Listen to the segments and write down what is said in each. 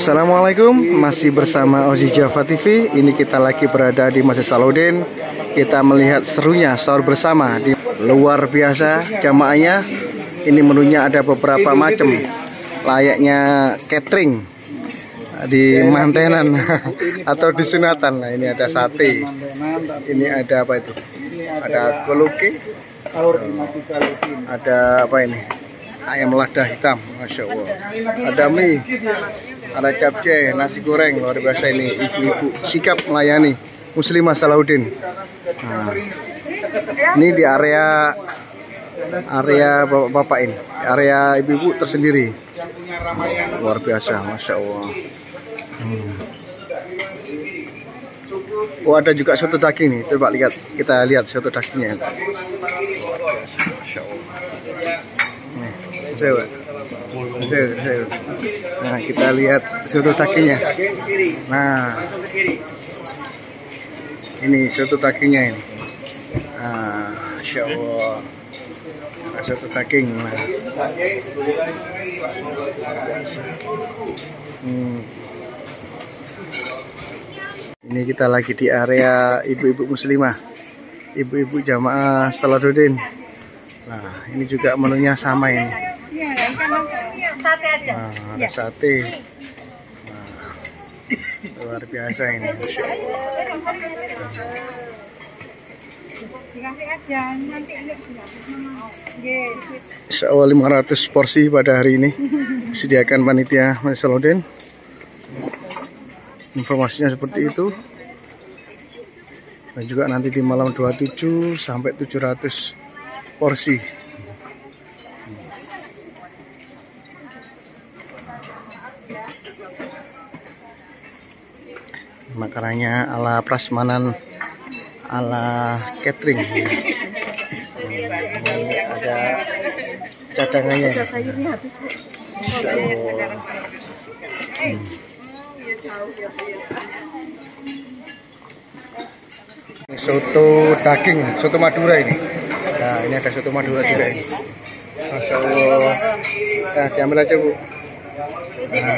Assalamualaikum, masih bersama Ozi Java TV. Ini kita lagi berada di Masjid Salahuddin. Kita melihat serunya sahur bersama. Luar biasa jamaahnya. Ini menunya ada beberapa macam, layaknya catering di mantenan atau di sunatan. Nah, ini ada sate. Ini ada apa itu? Ada koloke. Ada apa ini? Ayam lada hitam, masya Allah. Ada mie, ada capcay, nasi goreng, luar biasa ini. Ibu-ibu sikap melayani Muslimah Salahuddin. Nah, ini di area bapak-bapak ini, area ibu-ibu tersendiri. Luar biasa, masya Allah. Oh, ada juga soto daging nih. Coba lihat, kita lihat soto dagingnya. Luar biasa, masya Allah. Nah, kita lihat soto dagingnya. Nah, ini soto dagingnya ini. Nah, masya Allah. Soto daging. Nah. Ini kita lagi di area ibu-ibu muslimah, ibu-ibu jamaah Salahuddin. Nah, ini juga menunya sama ini. Sate aja. Nah, ada sate. Nah, luar biasa ini. Insya Allah 500 porsi pada hari ini disediakan panitia Masjid Salahuddin. Informasinya seperti itu. Dan juga nanti di malam 27 sampai 700 porsi. Makanannya ala prasmanan, ala catering. Ini ada cadangannya. Sayurnya habis, Bu. Soto daging, soto Madura ini. Nah, ini ada soto Madura juga ini. Masya Allah. Nah, diambil aja, Bu. Nah.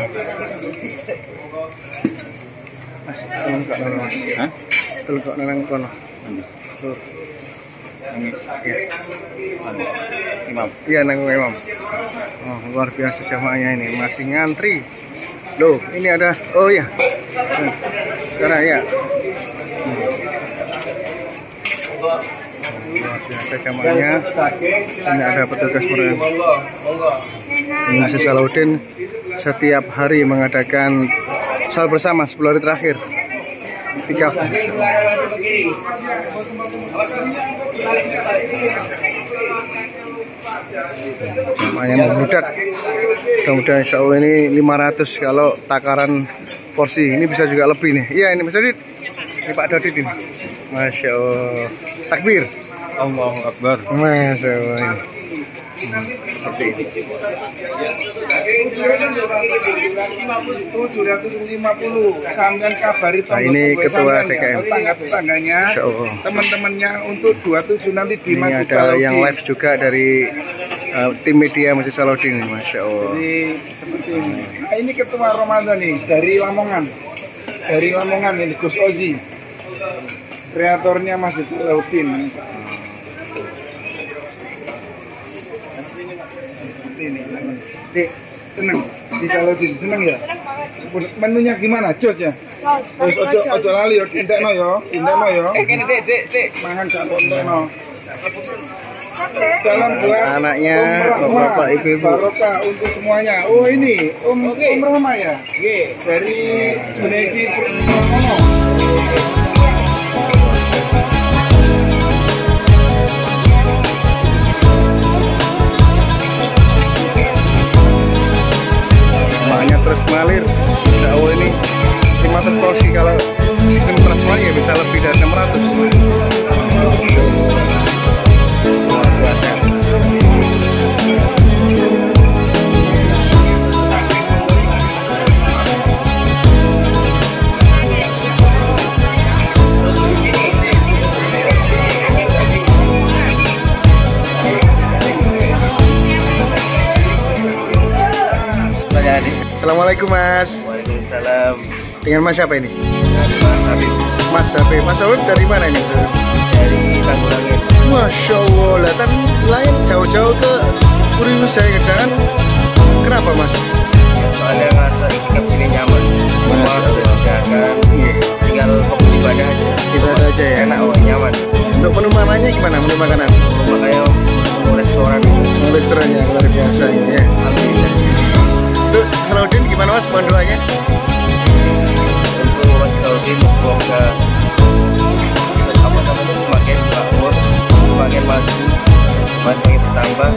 Mas, tolong kok nang Mas. Hah? Tolong kok nang kono. Tuh. Iya. Imam. Iya, nang Imam. Oh, luar biasa jamaahnya ini, masih ngantri. Loh, ini ada. Oh iya. Karena ya. Luar biasa jamaahnya. Ini ada petugas peran. Masjid Salahuddin setiap hari mengadakan sahur bersama 10 hari terakhir. 3. Jamaahnya membludak. Mudah-mudahan insya Allah ini 500 kalau takaran porsi. Ini bisa juga lebih nih. Iya, ini Mas Dodit. Ini Pak Dodit ini. Masya Allah. Takbir. Allahu Akbar. Masya Allah. Seperti ini. 750 sampean kabari Nah, ini ketua DKM. Tetangga-tetangganya, teman-temannya untuk 27 nanti di Ini Masjid ada Salahuddin. yang live juga dari tim media Masjid Salahuddin. Masya Allah. Jadi seperti ini. Nah, ini ketua Ramadan nih dari Lamongan. Dari Lamongan ini Gus Ozi. Kreatornya Masjid Salahuddin. Ini Dek, seneng di Salahuddin, seneng ya? Menunya gimana? Jos ya? Terus ojo lali yo, indekno yo, Dek. Mangan gak kontekno. Salam buat anaknya, Om Rahma, bapak ibu-ibu. barokah untuk semuanya. Oh ini Om Rahma ya? Dari Junedi Purnomo. Terus mengalir. Insya Allah ini 500 porsi. Kalau sistem transmania bisa lebih dari 600. Luar biasa. Assalamualaikum Mas. Waalaikumsalam. Dengan Mas siapa ini? Dari Mas Habib. Mas Habib. Mas Habib dari mana ini? Dari Tanggulangin. Masya Allah, lah kan lain jauh-jauh ke Puri saya Gedangan. Kenapa Mas? Ya, soalnya ngerasa ikut sini nyaman. Semua sudah disediakan. Tinggal fokus ibadah aja. Ibadah aja ya. Enak, nyaman. Untuk menu makanannya gimana? Menu makanan? Makanya restoran. Restorannya luar biasa ini ya. Alhamdulillah. Untuk Salahuddin gimana Mas mohon doanya? Untuk Mas Salahuddin semoga apa namanya semakin makmur, semakin maju, semakin bertambah.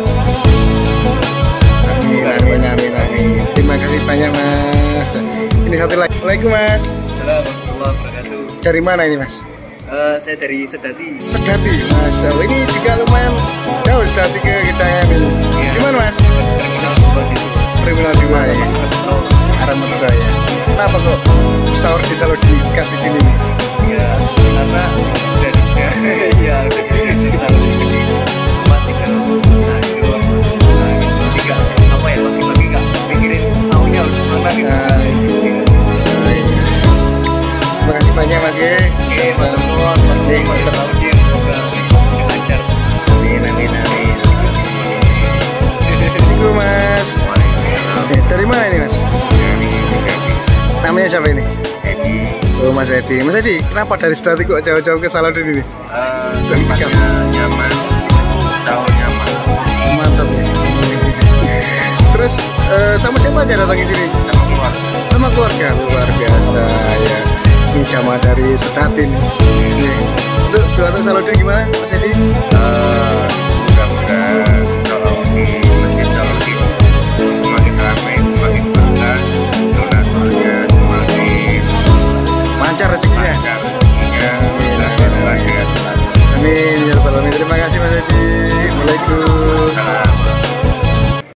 Amin. Terima kasih banyak Mas. Ini satu lagi. Assalamualaikum Mas. Assalamualaikum warahmatullahi wabarakatuh. Dari mana ini Mas? Saya dari Sedati. Sedati. Masya Allah, ini juga lumayan jauh Sedati ke Gedangan ini. Ya. Gimana Mas? Terminal 2 itu. Terminal 2 ya. Arah Madura ya. Kenapa kok sahur di Salahuddin di sini nih? Ya, karena dari ya selalu jadi matikan sayur, tiga apa ya pagi-pagi nggak pikirin sahurnya harus kemana gitu. Terima kasih banyak Mas ya. Oke, teman-teman, Salahuddin semoga lancar. Amin. Assalamualaikum Mas. Dari mana ini Mas? Namanya siapa ini? Edi. Oh Mas Edi. Mas Edi, kenapa dari Sedati kok jauh-jauh ke Salahuddin ini? Tempatnya nyaman, sahur nyaman. Mantap ya. Terus sama siapa aja datang ke sini? Sama keluarga. Sama keluarga. Luar biasa ya. Ini jamaah dari Sedati nih. Untuk Salahuddin gimana Mas Edi? Mudah-mudahan